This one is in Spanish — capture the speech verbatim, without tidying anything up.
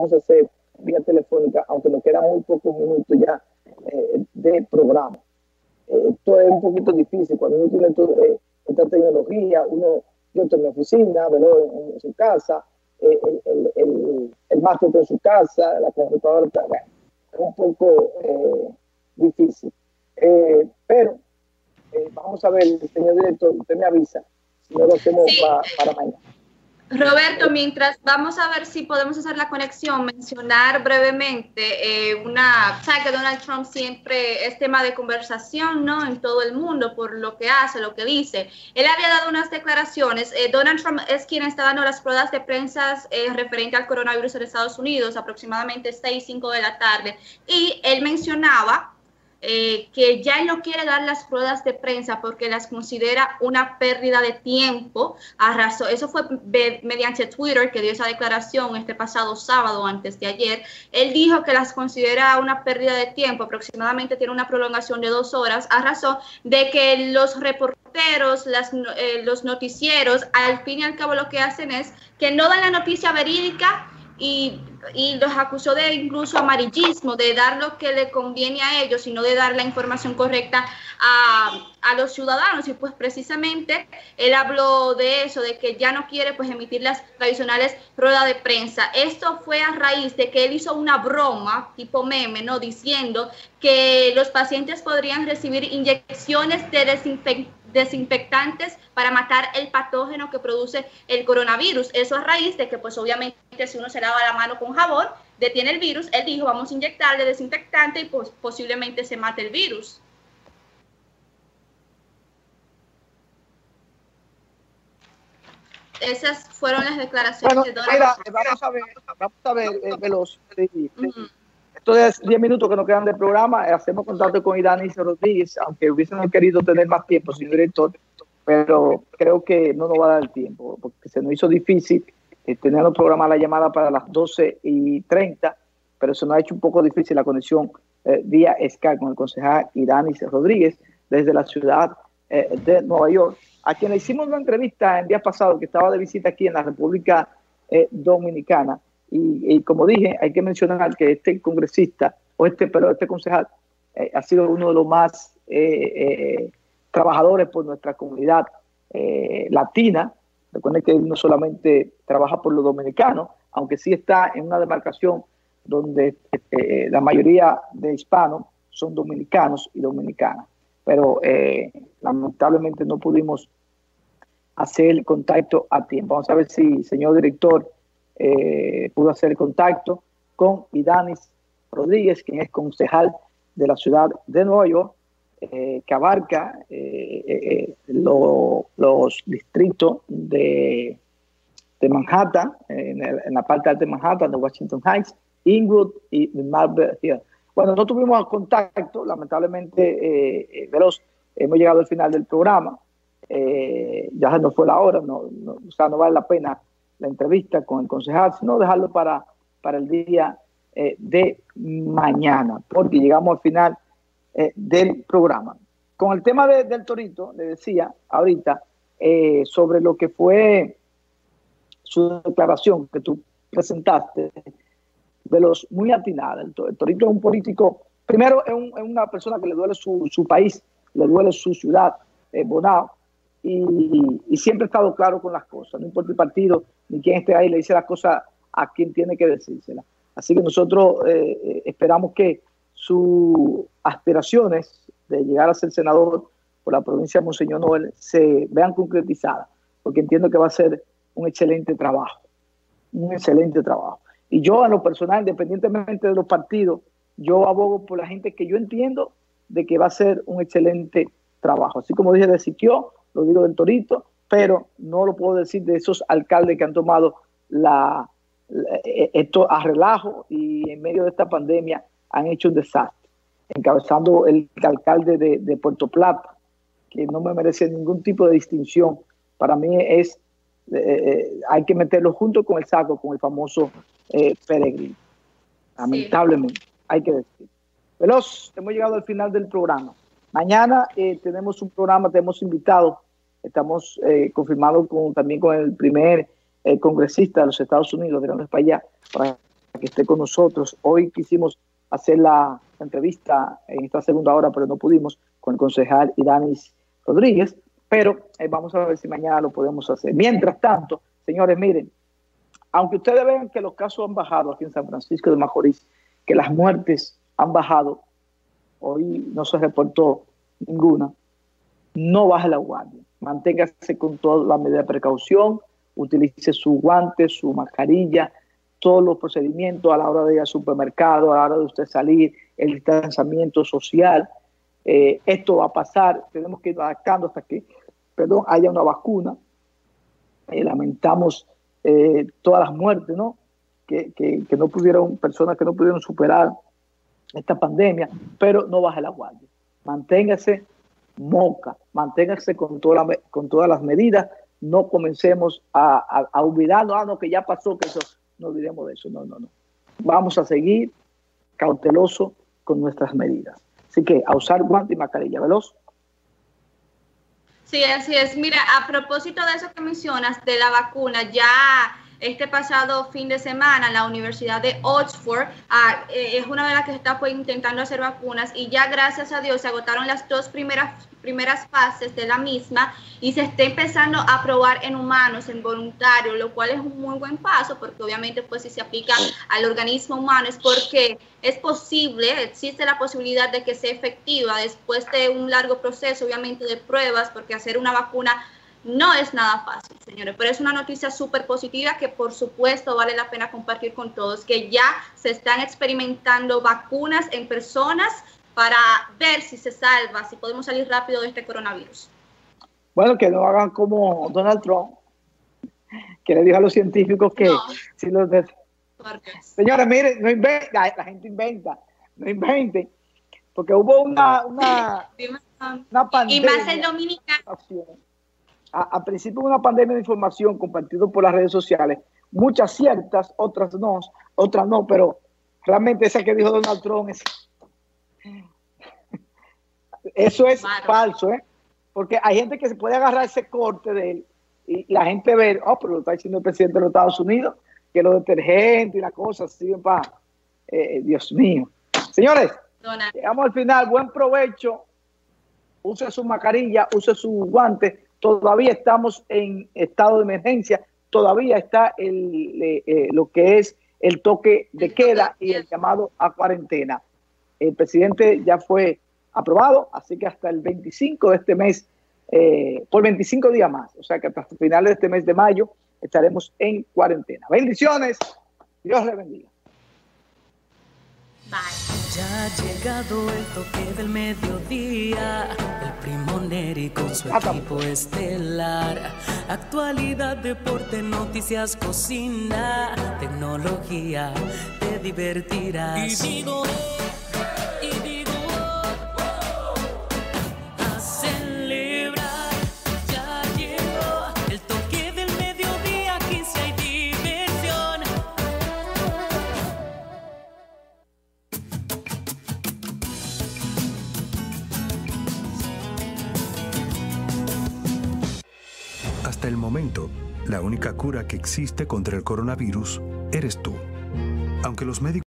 vamos a hacer vía telefónica, aunque nos quedan muy pocos minutos ya eh, de programa. Eh, esto es un poquito difícil cuando uno tiene todo, eh, esta tecnología, uno, yo estoy en mi oficina, Veloz en, en su casa, eh, el, el, el, el máster en su casa, la computadora, bueno, es un poco eh, difícil. Eh, pero eh, vamos a ver, señor director, usted me avisa si no lo hacemos sí. pa, para mañana. Roberto, mientras vamos a ver si podemos hacer la conexión, mencionar brevemente eh, una, sabe que Donald Trump siempre es tema de conversación, ¿no? En todo el mundo por lo que hace, lo que dice. Él había dado unas declaraciones. Eh, Donald Trump es quien está dando las ruedas de prensa eh, referente al coronavirus en Estados Unidos, aproximadamente seis, cinco de la tarde, y él mencionaba Eh, que ya él no quiere dar las ruedas de prensa porque las considera una pérdida de tiempo. Arrasó. Eso fue mediante Twitter que dio esa declaración este pasado sábado, antes de ayer. Él dijo que las considera una pérdida de tiempo, aproximadamente tiene una prolongación de dos horas, a razón de que los reporteros, las, eh, los noticieros, al fin y al cabo lo que hacen es que no dan la noticia verídica y, y los acusó de incluso amarillismo, de dar lo que le conviene a ellos, sino de dar la información correcta a, a los ciudadanos. Y pues precisamente él habló de eso, de que ya no quiere pues emitir las tradicionales ruedas de prensa. Esto fue a raíz de que él hizo una broma tipo meme, ¿no? Diciendo que los pacientes podrían recibir inyecciones de desinfectantes desinfectantes para matar el patógeno que produce el coronavirus. Eso a raíz de que, pues obviamente, si uno se lava la mano con jabón, detiene el virus. Él dijo, vamos a inyectarle desinfectante y pues posiblemente se mate el virus. Esas fueron las declaraciones bueno, de Donald mira, Trump. vamos a ver, vamos a ver, eh, Veloz. Sí, sí. Uh-huh. Entonces, diez minutos que nos quedan del programa, hacemos contacto con Idanis Rodríguez, aunque hubiésemos querido tener más tiempo, señor director, pero creo que no nos va a dar el tiempo, porque se nos hizo difícil eh, tener un programa la llamada para las doce y treinta, pero se nos ha hecho un poco difícil la conexión eh, vía Skype con el concejal Idanis Rodríguez desde la ciudad eh, de Nueva York, a quien le hicimos una entrevista el día pasado, que estaba de visita aquí en la República eh, Dominicana. Y, y como dije, hay que mencionar que este congresista, o este, pero este concejal, eh, ha sido uno de los más eh, eh, trabajadores por nuestra comunidad eh, latina. Recuerden que él no solamente trabaja por los dominicanos, aunque sí está en una demarcación donde eh, la mayoría de hispanos son dominicanos y dominicanas. Pero eh, lamentablemente no pudimos hacer el contacto a tiempo. Vamos a ver si, señor director, Eh, pudo hacer el contacto con Idanis Rodríguez, quien es concejal de la ciudad de Nueva York, eh, que abarca eh, eh, lo, los distritos de, de Manhattan, en, el, en la parte alta de Manhattan, de Washington Heights, Inglewood y Marble Hill. Bueno, no tuvimos contacto, lamentablemente, eh, eh, Veloz, hemos llegado al final del programa, eh, ya no fue la hora, no, no, o sea, no vale la pena la entrevista con el concejal, sino dejarlo para, para el día eh, de mañana, porque llegamos al final eh, del programa. Con el tema de, del Torito, le decía ahorita, eh, sobre lo que fue su declaración que tú presentaste, de los muy atinada. El, el Torito es un político, primero es, un, es una persona que le duele su, su país, le duele su ciudad, eh, Bonao, y, y siempre ha estado claro con las cosas, no importa el partido, ni quien esté ahí, le dice las cosas a quien tiene que decírselas. Así que nosotros eh, esperamos que sus aspiraciones de llegar a ser senador por la provincia de Monseñor Noel se vean concretizadas, porque entiendo que va a ser un excelente trabajo, un excelente trabajo. Y yo, en lo personal, independientemente de los partidos, yo abogo por la gente que yo entiendo de que va a ser un excelente trabajo. Así como dije de Siquio, lo digo del Torito, pero no lo puedo decir de esos alcaldes que han tomado la, la, esto a relajo y en medio de esta pandemia han hecho un desastre. Encabezando el alcalde de, de Puerto Plata, que no me merece ningún tipo de distinción. Para mí es, eh, hay que meterlo junto con el saco, con el famoso eh, Peregrino. Lamentablemente, sí. Hay que decir. Veloz, hemos llegado al final del programa. Mañana eh, tenemos un programa, tenemos invitados. Estamos eh, confirmados con, también con el primer eh, congresista de los Estados Unidos, de para allá, para que esté con nosotros. Hoy quisimos hacer la entrevista en esta segunda hora, pero no pudimos, con el concejal Idanis Rodríguez, pero eh, vamos a ver si mañana lo podemos hacer. Mientras tanto, señores, miren, aunque ustedes vean que los casos han bajado aquí en San Francisco de Macorís, que las muertes han bajado, hoy no se reportó ninguna, no baje la guardia, manténgase con toda la medida de precaución, utilice su guante, su mascarilla, todos los procedimientos a la hora de ir al supermercado, a la hora de usted salir, el distanciamiento social. Eh, esto va a pasar, tenemos que ir adaptando hasta que, perdón, haya una vacuna. Eh, lamentamos eh, todas las muertes, ¿no? Que, que, que no pudieron, personas que no pudieron superar esta pandemia, pero no baje la guardia. Manténgase moca, manténgase con, toda la, con todas las medidas, no comencemos a, a, a olvidarnos, ah, no, que ya pasó, que eso, no olvidemos de eso, no, no, no. Vamos a seguir cautelosos con nuestras medidas. Así que a usar guante y mascarilla, ¿veloz? Sí, así es. Mira, a propósito de eso que mencionas, de la vacuna, ya este pasado fin de semana la Universidad de Oxford ah, eh, es una de las que está pues, intentando hacer vacunas y ya gracias a Dios se agotaron las dos primeras, primeras fases de la misma y se está empezando a probar en humanos, en voluntarios, lo cual es un muy buen paso porque obviamente pues si se aplica al organismo humano es porque es posible, existe la posibilidad de que sea efectiva después de un largo proceso obviamente de pruebas porque hacer una vacuna no es nada fácil, señores, pero es una noticia súper positiva que por supuesto vale la pena compartir con todos, que ya se están experimentando vacunas en personas para ver si se salva, si podemos salir rápido de este coronavirus. Bueno, que no hagan como Donald Trump, que le dijo a los científicos que no. si los de... Señores, miren, no inventen, la, la gente inventa, no inventen, porque hubo una, una, una pandemia. Y más en Dominicana. Al principio de una pandemia de información compartida por las redes sociales, muchas ciertas, otras no, otras no, pero realmente esa que dijo Donald Trump, es, eso es claro. falso, ¿eh? Porque hay gente que se puede agarrar ese corte de él y la gente ve, oh, pero lo está diciendo el presidente de los Estados Unidos, que los detergentes y las cosas siguen para, eh, Dios mío. Señores, Donald. Llegamos al final, buen provecho, use su mascarilla, use su guante. Todavía estamos en estado de emergencia, todavía está el, eh, lo que es el toque de queda y el llamado a cuarentena. El presidente ya fue aprobado, así que hasta el veinticinco de este mes, eh, por veinticinco días más, o sea que hasta finales de este mes de mayo estaremos en cuarentena. Bendiciones, Dios le bendiga. Bye. Ya ha llegado el toque del mediodía, el Primo Neri con su equipo estelar. Actualidad, deporte, noticias, cocina, tecnología, te divertirás. Y digo, y digo, a celebrar, ya llegó el toque del mediodía, aquí sí hay diversión. Hasta el momento, la única cura que existe contra el coronavirus eres tú. Aunque los médicos